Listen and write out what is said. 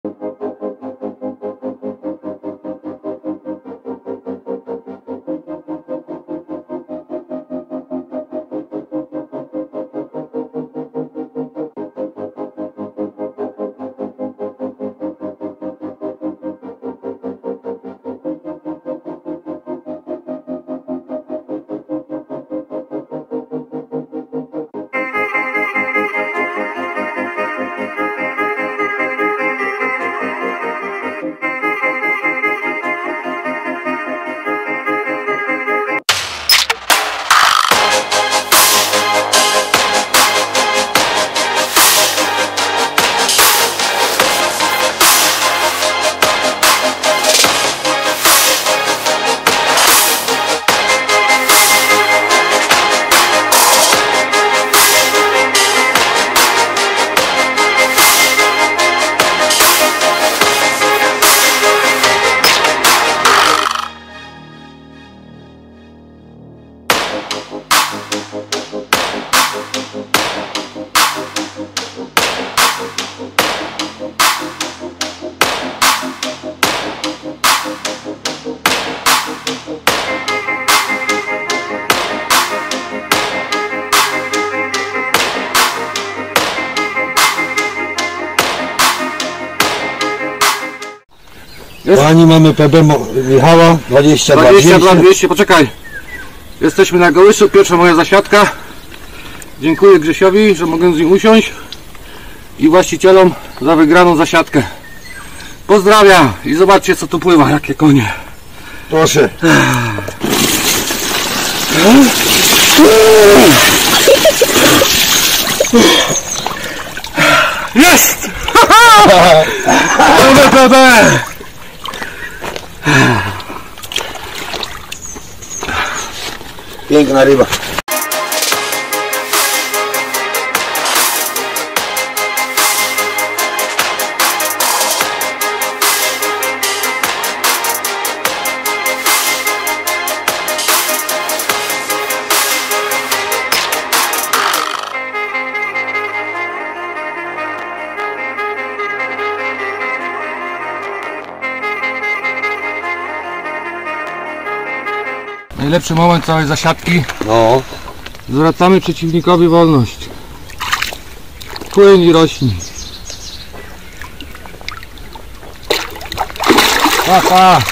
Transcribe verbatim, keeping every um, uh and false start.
Pani mamy P B Michała dwadzieścia dwa dwieście. Poczekaj. Jesteśmy na Gołyszu, pierwsza moja zasiadka. Dziękuję Grzesiowi, że mogę z nim usiąść i właścicielom za wygraną zasiadkę. Pozdrawiam i zobaczcie, co tu pływa, jakie konie. Proszę. Jest! Dobre P B! Piękna ryba. Najlepszy moment całej zasiadki. No. Zwracamy przeciwnikowi wolność. Płyń i rośnij. Pa, pa.